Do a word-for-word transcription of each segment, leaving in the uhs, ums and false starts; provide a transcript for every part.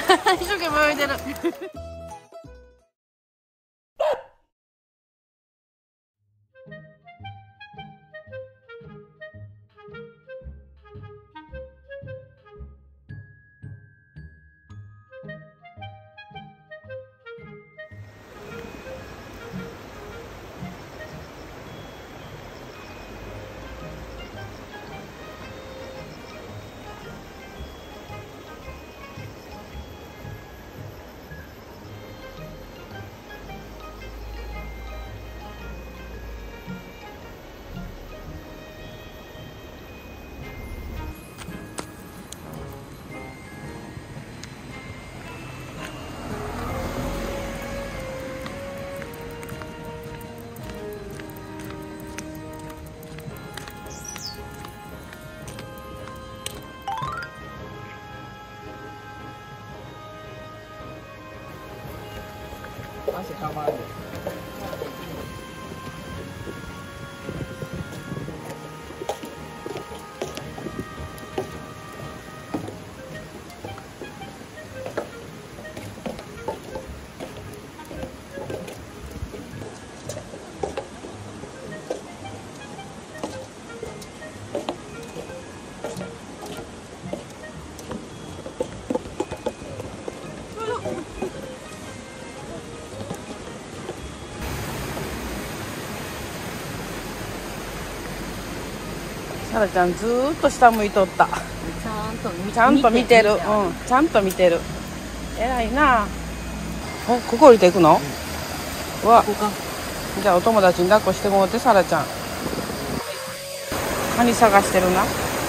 一生懸命泳いでる。 足はまる。 さらちゃんずーっと下向いとった。 ちゃんと見て、 ちゃんと見てる。うん、ちゃんと見てる。偉いな。お、ここ降りていくの？うわ、 ここか。 じゃあお友達に抱っこしてもらって、さらちゃん。カニ探してるな。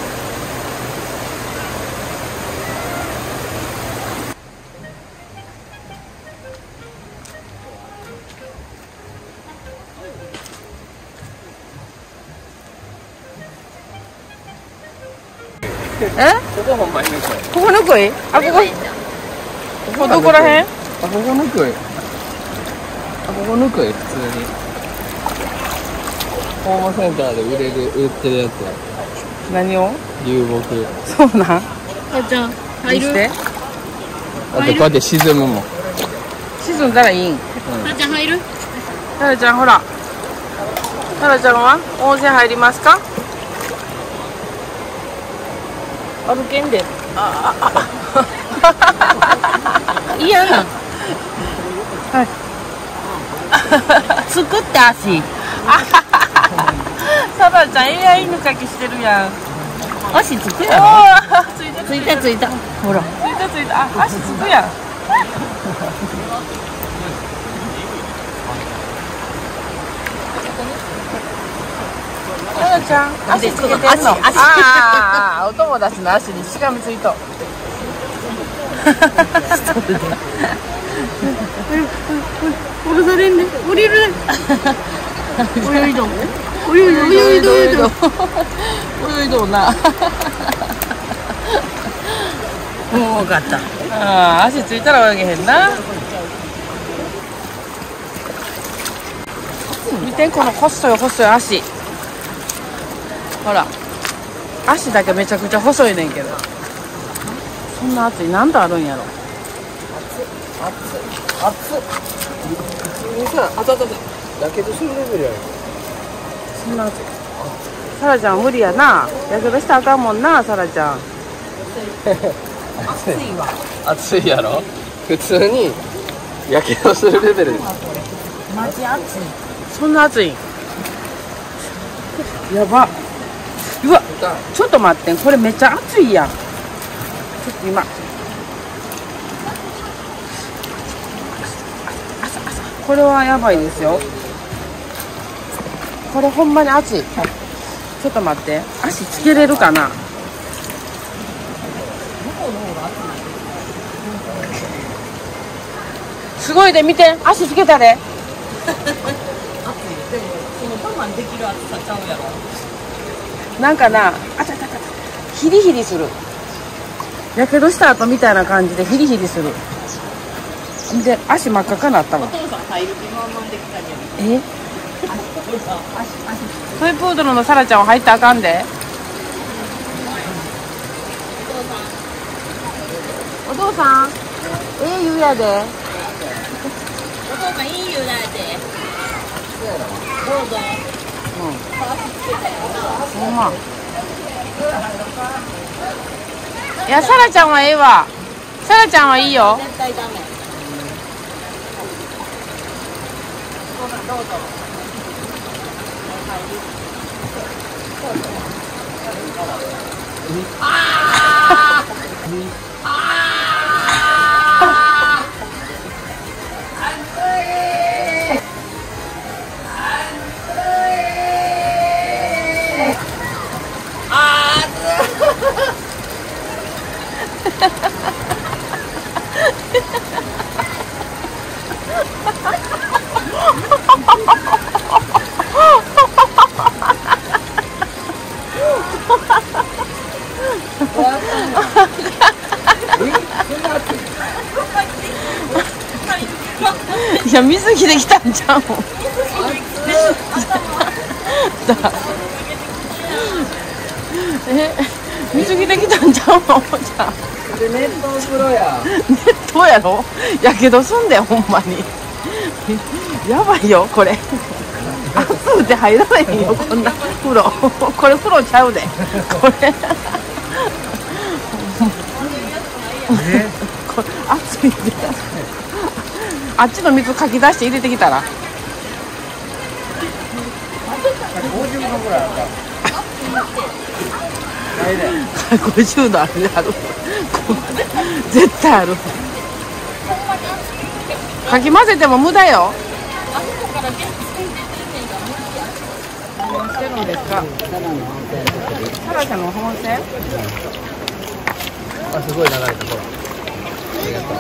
え？ ここほんまにぬくい。 ここぬくい？あ、ここ。ここどこらへん？ あ、ここぬくい。あ、ここぬくい、普通に。ホームセンターで売れる、売ってるやつや。 何を？ 流木。 そうなん？ さらちゃん、入る？ 見して。 だってこうやって沈むもん。 沈んだらいいん。 さらちゃん入る？ さらちゃんほら。さらちゃんは温泉入りますか？歩けんで。あああ。 嫌な。 はい。 作って足。 さらちゃんエア犬かきしてるやん。 足つくおやろ。 ー、ついたついたついた。ほら。 ついたついた。あ、足つくやん。さらちゃん、足つけてんの？ 足足ああ、お友達の足にしがみついと。 降ろされんね。降りる。泳いどん。泳いどん。泳いどん。泳いどん。 泳いどんな。 もう分かった。 ああ、足ついたら泳げへんな。見てこの細い細い足。ほら、足だけめちゃくちゃ細いねんけど。そんな熱い、何度あるんやろ。 熱い。熱い。普通にさ、あたたた。やけどするレベルやろ。 そんな熱い。さらちゃん無理やな。やけどしたらあかんもんな、さらちゃん。 暑いわ。 熱いやろ。普通にやけどするレベルです。 マジ暑い。 そんな熱い。やば。うわ、ちょっと待ってん、これめっちゃ熱いやん。ちょっと今。これはやばいですよ。これほんまに熱い。ちょっと待って、足つけれるかな。すごいで、見て、足つけたで。 暑い。でもその我慢できる暑さちゃうやろ。 なんかな、あたたたた、ヒリヒリする。やけどした後みたいな感じでヒリヒリする。で、足真っ赤かなったおわ。 父さん入る気満々できたけど。 え？トイプードルのサラちゃんは入ったらあかんで。お父さん。お父さん。 ええ湯やで。 お父さんいい湯だって。どうぞ。 うん。ほんま。いや、サラちゃんはええわ。サラちゃんはいいよ。 絶対ダメ。お父さんどうぞ。ああ。ああ。 いや、水着できたんちゃうもん。え、水着できたんちゃうの。じゃあ。 で、熱湯風呂や。 熱湯やろ。やけどすんで、ほんまに。やばいよ、これ。熱くて入らないよ、こんな風呂。これ風呂ちゃうで。これ。これ熱いで。あっちの水かき出して入れてきたら。 ごじゅうどぐらいあった。 ごじゅうどあるある。絶対ある。かき混ぜても無駄よ。何してるんですか。サラちゃんの本線。 あ、すごい流れた。ほら。ありがとう。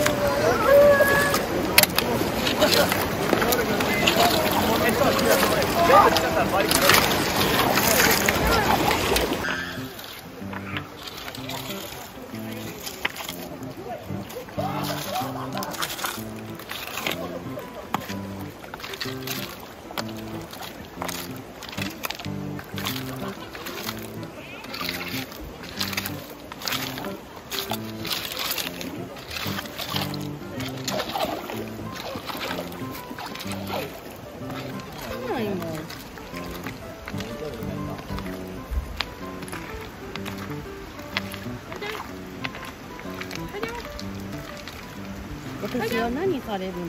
私は何されるの？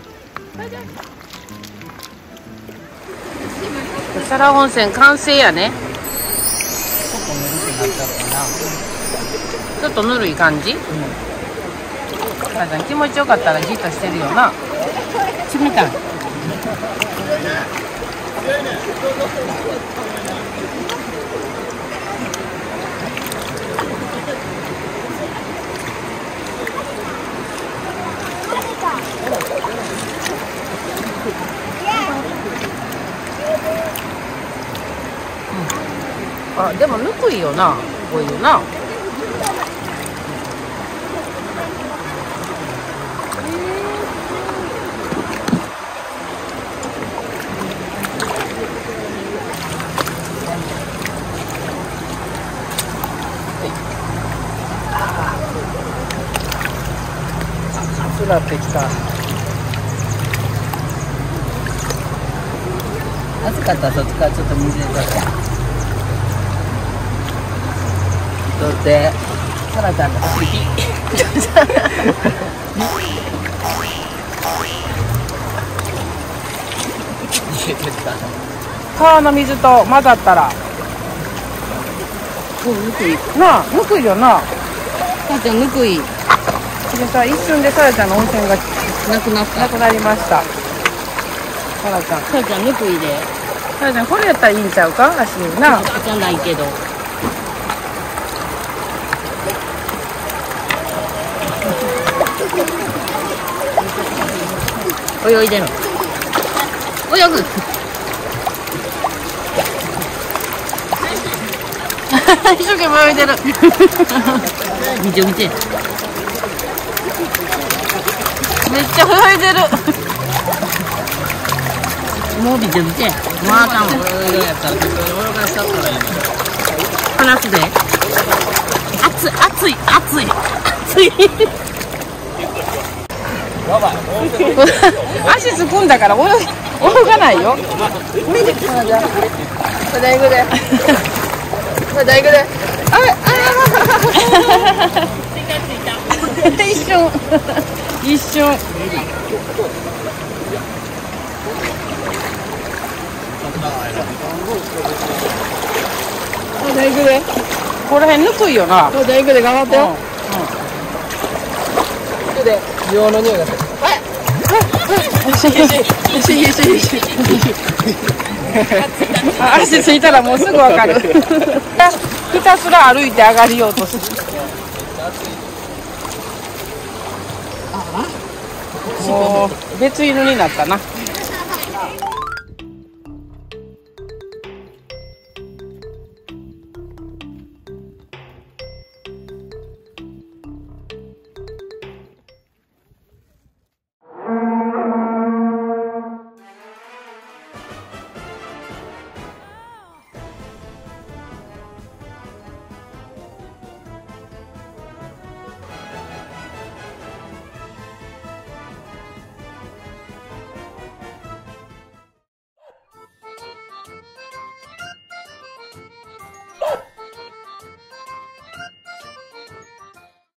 サラ温泉完成やね。ちょっとぬるい感じ。うん。サラちゃん気持ちよかったらじっとしてるよな。冷たい。あ、でもぬくいよな、こういうな。暑なってきた。 暑かったらそっちからちょっと水入れとこう。取って、サラちゃんの走り。 川の水と混ざったら。 うん、ぬくい。 なあ、ぬくいよな。 さらちゃんぬくい。 でさ、一瞬でサラちゃんの温泉がなくなった。 なくなりました。サラちゃん。 さらちゃんぬくいで。 サラちゃん、これやったらいいんちゃうか、足な。 じゃないけど。泳いでる。泳ぐ。 一生懸命泳いでる。 見て見て。 めっちゃ泳いでる。 もう見て見て。まあかんわ。離すで。熱い熱い熱い熱い。 足つくんだから泳ぎ泳がないよ。 それ行くで。それ行くで。あれ、あ一瞬一瞬。 それ行くで。 ここら辺ぬくいよな。 それ行くで、頑張ってよ。行くで。硫黄の匂いがする。 足ついたらもうすぐわかる。ひたすら歩いて上がりようとする。もう別犬になったな。